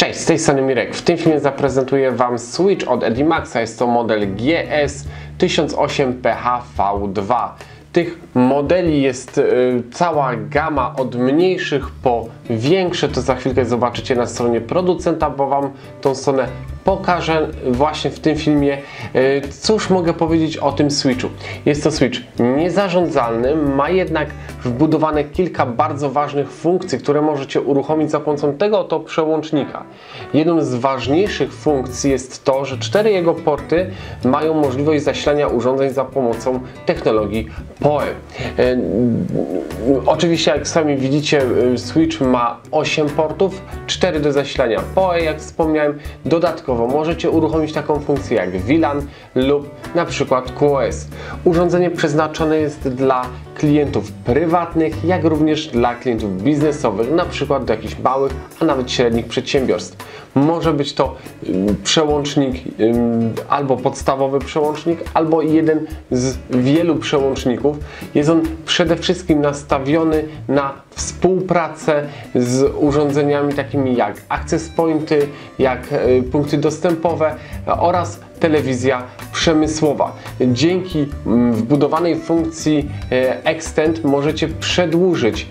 Cześć, z tej strony Mirek. W tym filmie zaprezentuję Wam Switch od Edimaxa. Jest to model GS1008PH-V2. Tych modeli jest cała gama od mniejszych po większe. To za chwilkę zobaczycie na stronie producenta, bo Wam tą stronę pokażę właśnie w tym filmie. Cóż mogę powiedzieć o tym Switchu? Jest to Switch niezarządzalny, ma jednak wbudowane kilka bardzo ważnych funkcji, które możecie uruchomić za pomocą tego oto przełącznika. Jedną z ważniejszych funkcji jest to, że 4 jego porty mają możliwość zasilania urządzeń za pomocą technologii PoE. Oczywiście, jak sami widzicie, Switch ma 8 portów, 4 do zasilania PoE, jak wspomniałem. Dodatkowo możecie uruchomić taką funkcję jak VLAN lub na przykład QoS. Urządzenie przeznaczone jest dla klientów prywatnych, jak również dla klientów biznesowych, na przykład do jakichś małych, a nawet średnich przedsiębiorstw. Może być to przełącznik, albo podstawowy przełącznik, albo jeden z wielu przełączników. Jest on przede wszystkim nastawiony na współpracę z urządzeniami takimi jak access pointy, jak punkty dostępowe oraz telewizja przemysłowa. Dzięki wbudowanej funkcji Extend możecie przedłużyć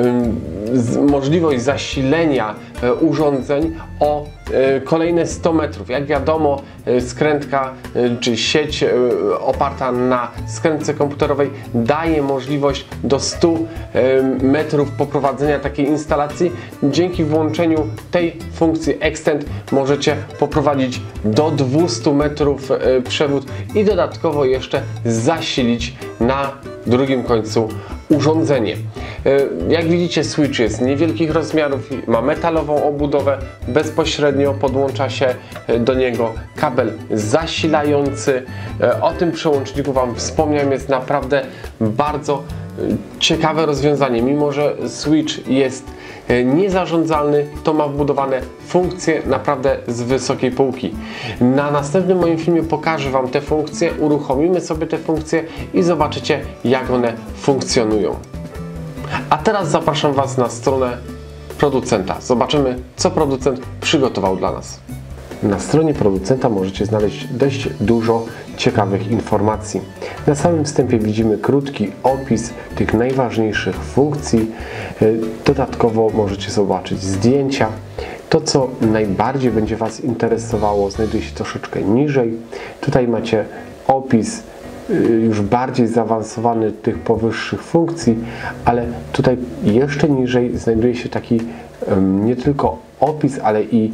możliwość zasilenia urządzeń o kolejne 100 metrów. Jak wiadomo, skrętka czy sieć oparta na skrętce komputerowej daje możliwość do 100 metrów poprowadzenia takiej instalacji. Dzięki włączeniu tej funkcji Extend możecie poprowadzić do 200 metrów przewód i dodatkowo jeszcze zasilić na drugim końcu urządzenie. Jak widzicie, Switch jest niewielkich rozmiarów, ma metalową obudowę, bezpośrednio podłącza się do niego kabel zasilający. O tym przełączniku Wam wspomniałem, jest naprawdę bardzo ciekawe rozwiązanie. Mimo że Switch jest niezarządzalny, to ma wbudowane funkcje naprawdę z wysokiej półki. Na następnym moim filmie pokażę Wam te funkcje, uruchomimy sobie te funkcje i zobaczycie, jak one funkcjonują. A teraz zapraszam Was na stronę producenta. Zobaczymy, co producent przygotował dla nas. Na stronie producenta możecie znaleźć dość dużo ciekawych informacji. Na samym wstępie widzimy krótki opis tych najważniejszych funkcji. Dodatkowo możecie zobaczyć zdjęcia. To, co najbardziej będzie Was interesowało, znajduje się troszeczkę niżej. Tutaj macie opis już bardziej zaawansowany tych powyższych funkcji, ale tutaj jeszcze niżej znajduje się taki nie tylko opis, ale i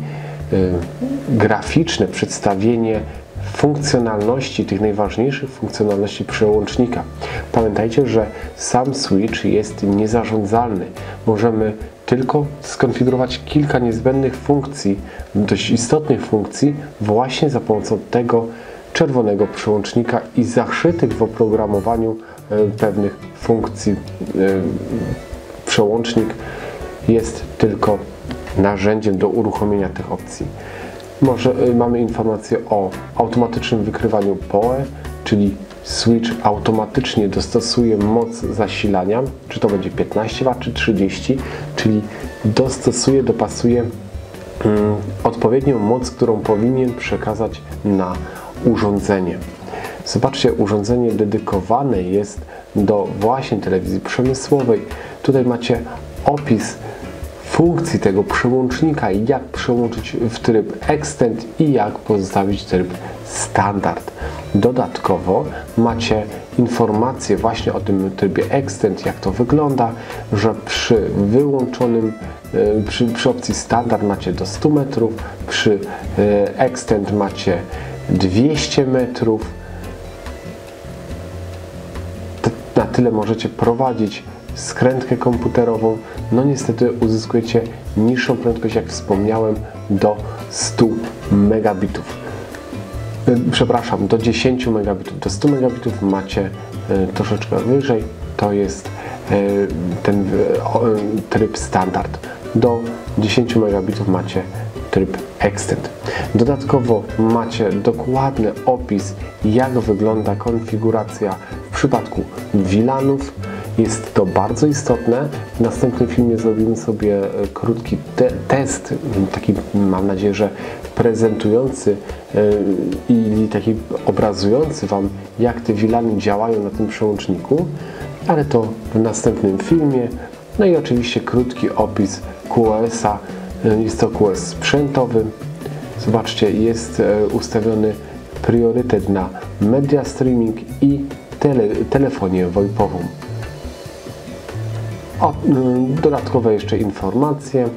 graficzne przedstawienie funkcjonalności, tych najważniejszych funkcjonalności przełącznika. Pamiętajcie, że sam Switch jest niezarządzalny. Możemy tylko skonfigurować kilka niezbędnych funkcji, dość istotnych funkcji, właśnie za pomocą tego czerwonego przełącznika i zaszytych w oprogramowaniu pewnych funkcji. Przełącznik jest tylko narzędziem do uruchomienia tych opcji. Mamy informację o automatycznym wykrywaniu PoE, czyli Switch automatycznie dostosuje moc zasilania, czy to będzie 15 W czy 30, czyli dopasuje odpowiednią moc, którą powinien przekazać na urządzenie. Zobaczcie, urządzenie dedykowane jest do właśnie telewizji przemysłowej. Tutaj macie opis funkcji tego przełącznika, jak przełączyć w tryb Extend i jak pozostawić tryb Standard. Dodatkowo macie informacje właśnie o tym trybie Extend, jak to wygląda, że przy wyłączonym przy opcji Standard macie do 100 metrów, przy Extend macie 200 metrów. Na tyle możecie prowadzić skrętkę komputerową. No niestety uzyskujecie niższą prędkość, jak wspomniałem, do 100 megabitów. Przepraszam, do 10 megabitów. Do 100 megabitów macie troszeczkę wyżej. To jest ten tryb standard. Do 10 megabitów macie tryb Extend. Dodatkowo macie dokładny opis, jak wygląda konfiguracja w przypadku VLANów, Jest to bardzo istotne. W następnym filmie zrobimy sobie krótki test, taki mam nadzieję, że prezentujący i taki obrazujący Wam, jak te wilany działają na tym przełączniku, ale to w następnym filmie. No i oczywiście krótki opis QoS-a. Jest to QoS sprzętowy. Zobaczcie, jest ustawiony priorytet na media streaming i telefonię VoIP-ową. Dodatkowe jeszcze informacje.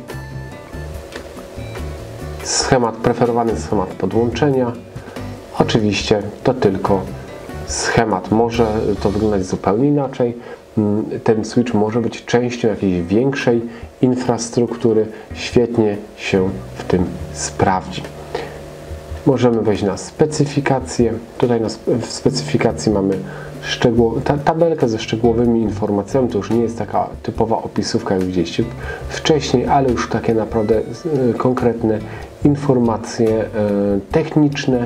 Preferowany schemat podłączenia. Oczywiście to tylko schemat. Może to wyglądać zupełnie inaczej. Ten switch może być częścią jakiejś większej infrastruktury. Świetnie się w tym sprawdzi. Możemy wejść na specyfikację. Tutaj w specyfikacji mamy tabelkę ze szczegółowymi informacjami. To już nie jest taka typowa opisówka, jak widzieliście wcześniej, ale już takie naprawdę konkretne informacje techniczne,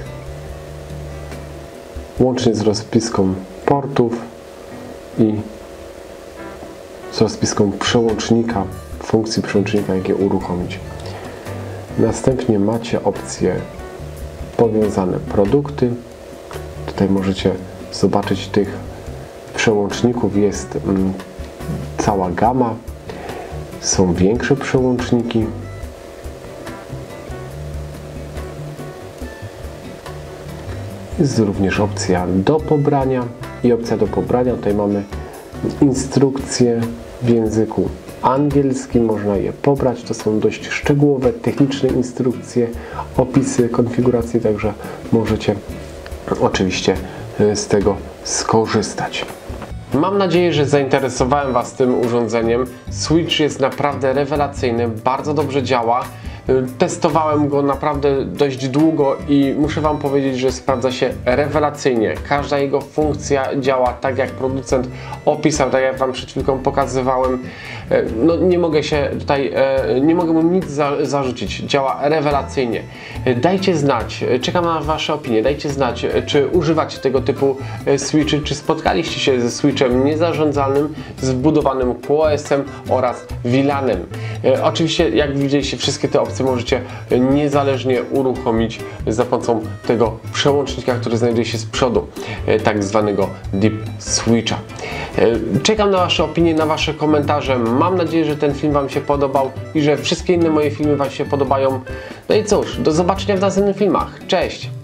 łącznie z rozpiską portów i z rozpiską przełącznika, funkcji przełącznika, jak je uruchomić. Następnie macie opcję powiązane produkty. Tutaj możecie zobaczyć tych przełączników. Jest cała gama. Są większe przełączniki. Jest również opcja do pobrania i opcja do pobrania. Tutaj mamy instrukcje w języku angielskim, można je pobrać. To są dość szczegółowe, techniczne instrukcje, opisy konfiguracji, także możecie oczywiście z tego skorzystać. Mam nadzieję, że zainteresowałem Was tym urządzeniem. Switch jest naprawdę rewelacyjny, bardzo dobrze działa. Testowałem go naprawdę dość długo i muszę Wam powiedzieć, że sprawdza się rewelacyjnie. Każda jego funkcja działa tak, jak producent opisał, tak jak Wam przed chwilką pokazywałem. No, nie mogę się tutaj, nie mogę mu nic zarzucić. Działa rewelacyjnie. Dajcie znać, czekam na Wasze opinie, dajcie znać, czy używacie tego typu switchy, czy spotkaliście się ze switchem niezarządzalnym, z wbudowanym QoS-em oraz VLAN-em. Oczywiście, jak widzieliście, wszystkie te opcje możecie niezależnie uruchomić za pomocą tego przełącznika, który znajduje się z przodu, tak zwanego Deep Switcha. Czekam na Wasze opinie, na Wasze komentarze. Mam nadzieję, że ten film Wam się podobał i że wszystkie inne moje filmy Wam się podobają. No i cóż, do zobaczenia w następnych filmach. Cześć!